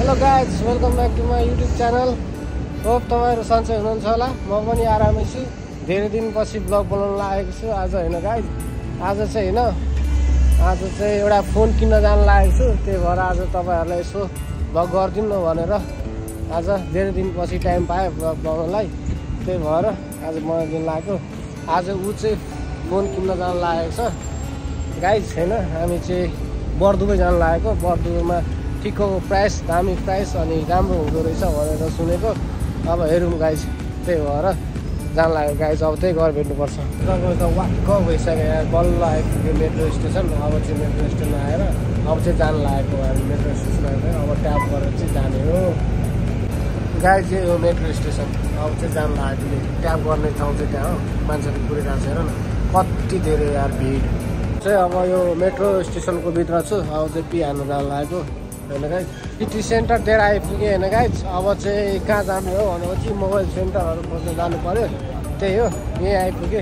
Hello guys, welcome back to my YouTube channel. Hope तपाईँहरू सन्चै हुनुहुन्छ होला। म पनि आरामै छु। धेरै दिनपछि ब्लग बनाउन लागेको छु आज होइन गाइज। आज चाहिँ एउटा फोन किन्न जान लागेको छु। त्यही भएर आज तपाईँहरूलाई यसो ब्लग गरिदिउँ न भनेर आज धेरै दिनपछि टाइम पाएँ ब्लग बनाउनलाई। त्यही भएर आज बनाइदिनु लागेको। आज ऊ चाहिँ फोन किन्न जान लागेको छ गाइज होइन। हामी चाहिँ बर्दुबै जान लागेको। बर्दुमा ठिकको प्राइस, दामी प्राइस अनि राम्रो हुँदो रहेछ भनेर सुनेको। अब हेरौँ गाइज, त्यही भएर जान लाग्यो गाइज। अब त्यही घर भेट्नुपर्छ। तपाईँ त वाक्क भइसक्यो यार, बल्ल आइपुग्यो मेट्रो स्टेसन। अब चाहिँ मेट्रो स्टेसन आएर अब चाहिँ जान लागेको हामी मेट्रो स्टेसन आएर। अब ट्याप गरेर चाहिँ जाने हो गाइज। यही हो मेट्रो स्टेसन। अब चाहिँ जान लागेको ट्याप गर्ने ठाउँ चाहिँ त्यहाँ हो। मान्छेहरू पुगिरहेको छ हेर न, कति धेरै यार भिड चाहिँ। अब यो मेट्रो स्टेसनको भित्र छु। अब चाहिँ पी हाल्नु जान लागेको होइन गाइज। सिटी सेन्टर डेढ आइपुगेँ होइन गाइज। अब चाहिँ कहाँ जाने हो भनेपछि मोबाइल सेन्टरहरू खोज्न जानु पऱ्यो। त्यही हो, यहीँ आइपुगेँ।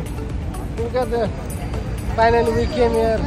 Finally we came here.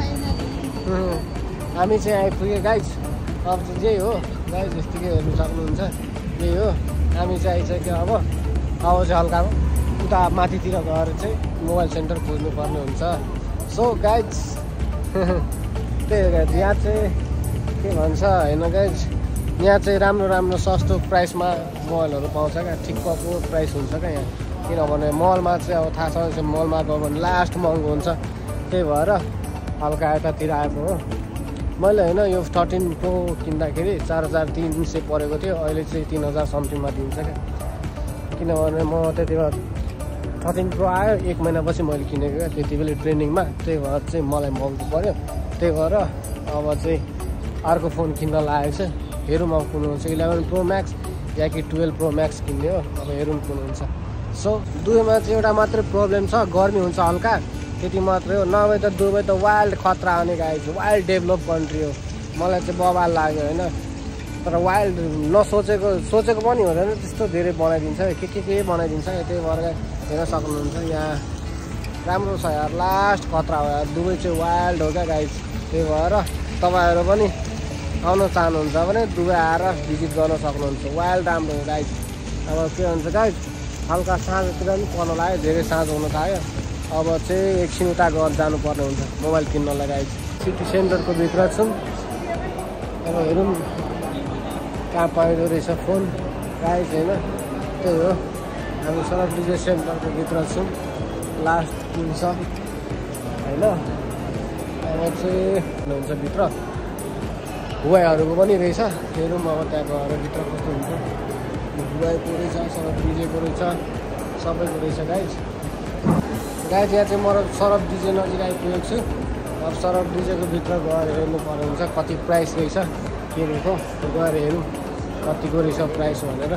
हामी चाहिँ आइपुगेँ गाइज। अब चाहिँ यही हो गाइज, यस्तै हेर्नु सक्नुहुन्छ। यही हो, हामी चाहिँ आइसक्यो। अब चाहिँ हल्का उता माथितिर गएर चाहिँ मोबाइल सेन्टर खोज्नुपर्ने हुन्छ। सो गाइज त्यही हो गाइज। यहाँ चाहिँ के भन्छ होइन गाइज, यहाँ चाहिँ राम्रो सस्तो प्राइसमा मोबाइलहरू पाउँछ क्या। ठिक्कको प्राइस हुन्छ क्या यहाँ। किनभने मलमा चाहिँ अब थाहा छ मलमा गयो भने लास्ट महँगो हुन्छ। त्यही भएर हल्का यतातिर आएको हो मैले होइन। यो 13 प्रो किन्दाखेरि 4300 परेको थियो। अहिले चाहिँ 3000 समथिङमा दिन्छ क्या। किनभने म त्यति बेला 13 प्रो आयो 1 महिनापछि मैले किनेको क्या, त्यति बेला ट्रेनिङमा। त्यही भएर चाहिँ मलाई महँगो पऱ्यो। त्यही भएर अब चाहिँ अर्को फोन किन्न लागेको छ। हेरौँ अब कुन हुन्छ, 11 प्रो म्याक्स या कि 12 प्रो म्याक्स किन्ने हो। अब हेरौँ कुन हुन्छ। सो दुवैमा चाहिँ एउटा मात्रै प्रब्लम छ, गर्मी हुन्छ हल्का, त्यति मात्रै हो। नभए त दुबई त वाइल्ड खतरा आउने गाइज, वाइल्ड डेभलप कन्ट्री हो। मलाई चाहिँ बवाल लाग्यो होइन। तर वाइल्ड सोचेको पनि हुँदैन, त्यस्तो धेरै बनाइदिन्छ के बनाइदिन्छ। त्यही भएर हेर्न सक्नुहुन्छ यहाँ राम्रो छ यार, लास्ट खतरा हो यार। दुबई चाहिँ वाइल्ड हो क्या गाइज। त्यही भएर तपाईँहरू पनि आउन चाहनुहुन्छ भने दुबई आएर भिजिट गर्न सक्नुहुन्छ। वाइल्ड राम्रो हो गाइज। अब के हुन्छ गाइज, हल्का साँझतिर पनि पर्न लाग्यो, धेरै साँझ हुन थाल्यो। अब चाहिँ एकछिन उता गएर जानुपर्ने हुन्छ मोबाइल किन्नलाई गाइज। सिटी सेन्टरको भित्र छौँ। अब हेरौँ कहाँ पाइँदो रहेछ फोन गाइज होइन। त्यही हो, हामी सरब डिजे सेन्टरको भित्र छौँ। लास्ट किन्छ होइन। अब चाहिँ हुन्छ भित्र हुवाईहरूको पनि रहेछ। हेरौँ अब त्यहाँ गएर भित्र कस्तो हुन्छ। हुवाईको रहेछ, सरब डिजेको रहेछ, सबैको रहेछ गाइज। यहाँ चाहिँ म सरब डिजे नजिक आइपुगेको छु। अब सरब डिजेको भित्र गएर हेर्नु पर्ने हुन्छ कति प्राइस रहेछ के रहेको। गएर हेरौँ कतिको रहेछ प्राइस भनेर।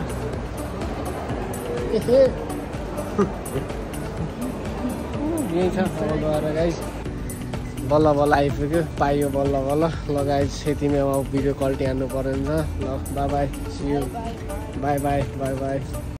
यही छ अब गएर गाइज। बल्ल आइपुग्यो, पाइयो बल्ल। ल गाइज यतिमै अब भिडियो क्वालिटी हान्नु पर्ने हुन्छ। ल बाई सी यू, बाई।